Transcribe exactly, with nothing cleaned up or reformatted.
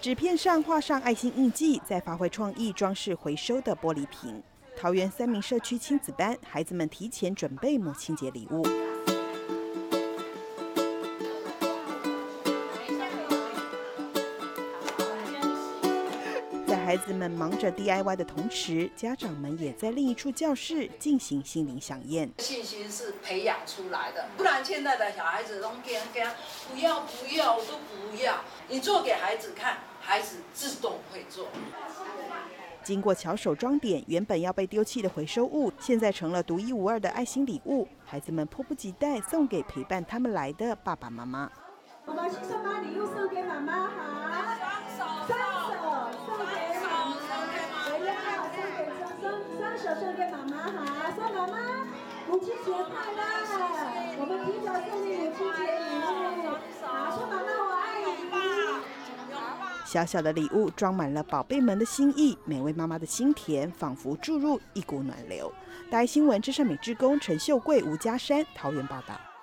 纸片上画上爱心印记，再发挥创意装饰回收的玻璃瓶。桃园三民社区亲子班，孩子们提前准备母亲节礼物。在孩子们忙着 D I Y 的同时，家长们也在另一处教室进行心灵飨宴。 信心是培养出来的，不然现在的小孩子都跟跟不要不要，我都不要。你做给孩子看，孩子自动会做。 经过巧手装点，原本要被丢弃的回收物，现在成了独一无二的爱心礼物。孩子们迫不及待送给陪伴他们来的爸爸妈妈。 我们先手把礼物送给妈妈，好，双手送给妈妈，不要送给双双手送给妈妈，好，说妈妈母亲节快乐，我们提早送你母亲节礼物，好，说妈妈我爱你。 小小的礼物装满了宝贝们的心意，每位妈妈的心田仿佛注入一股暖流。大爱新闻，至善美志工陈秀贵、吴家山桃园报道。